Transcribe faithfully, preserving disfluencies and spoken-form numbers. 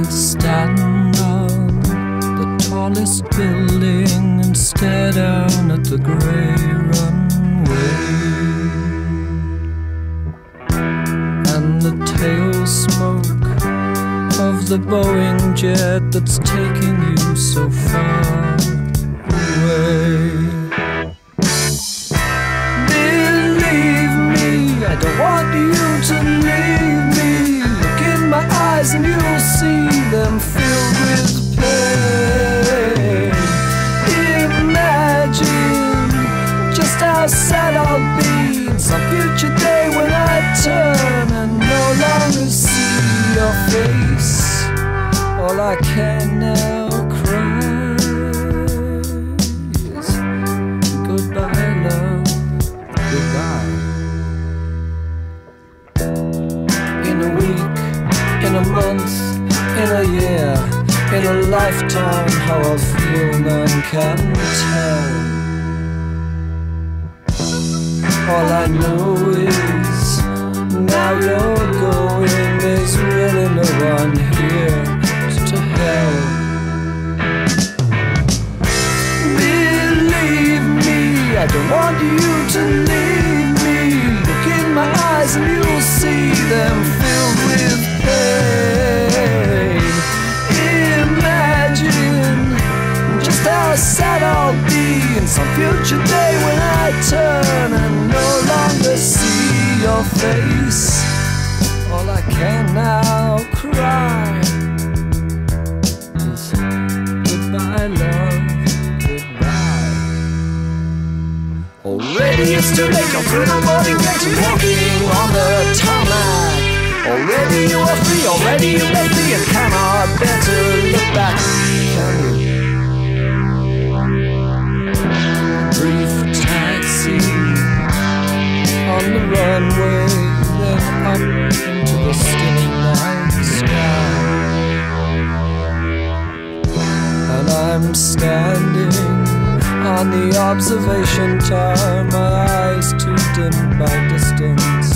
can't stand on the tallest building and stare down at the grey runway and the tail smoke of the Boeing jet that's taking you so far away. Believe me, I don't want you to leave me. Look in my eyes and you'll see them filled with pain. Imagine just how sad I'll be in some future day when I turn and no longer see your face. All I can now cry is goodbye, love, goodbye. In a week, in a month, in a year, in a lifetime, how I'll feel none can tell. All I know is now you're going, there's really no one here to help. Believe me, I don't want you to leave me. Look in my eyes and you'll see them filled with pain. Imagine just how sad I'll be in some future day when I turn and no longer see your face. All I can now cry is goodbye, love, goodbye. Already it's too late, you're through the morning gates and walking on the tarmac. Already you are free, already you left me and cannot bear to look back, can you? Brief taxi on the runway, then up into the still night sky. And I'm standing on the observation tower, my eyes too dim by distance.